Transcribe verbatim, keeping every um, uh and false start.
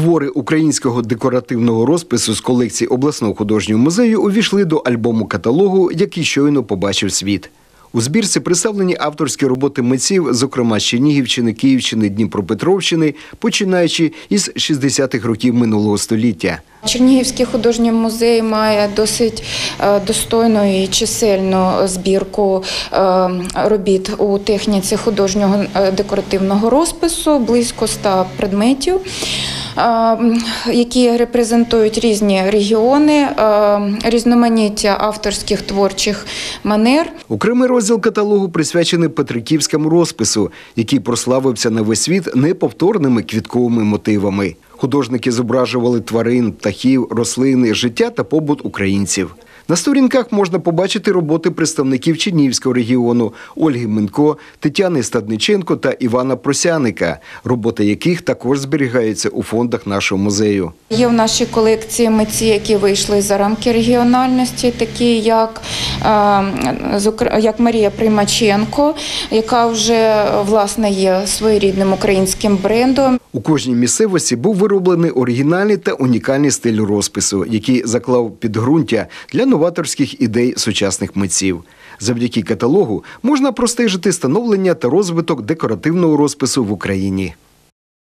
Твори українського декоративного розпису з колекції обласного художнього музею увійшли до альбому-каталогу, який щойно побачив світ. У збірці представлені авторські роботи митців, зокрема з Чернігівщини, Київщини, Дніпропетровщини, починаючи із шістдесятих років минулого століття. Чернігівський художній музей має досить достойну і чисельну збірку робіт у техніці художнього декоративного розпису, близько ста предметів, які репрезентують різні регіони, різноманіття авторських творчих манер. Окремий розділ каталогу присвячений петриківському розпису, який прославився на весь світ неповторними квітковими мотивами. Художники зображували тварин, птахів, рослини, життя та побут українців. На сторінках можна побачити роботи представників Чернігівського регіону Ольги Минко, Тетяни Стадниченко та Івана Просяника, роботи яких також зберігаються у фондах нашого музею. Є в нашій колекції митці, які вийшли за рамки регіональності, такі як, як Марія Приймаченко, яка вже, власне, є своєрідним українським брендом. У кожній місцевості був вироблений оригінальний та унікальний стиль розпису, який заклав підґрунтя для новаторських ідей сучасних митців. Завдяки каталогу можна простежити становлення та розвиток декоративного розпису в Україні.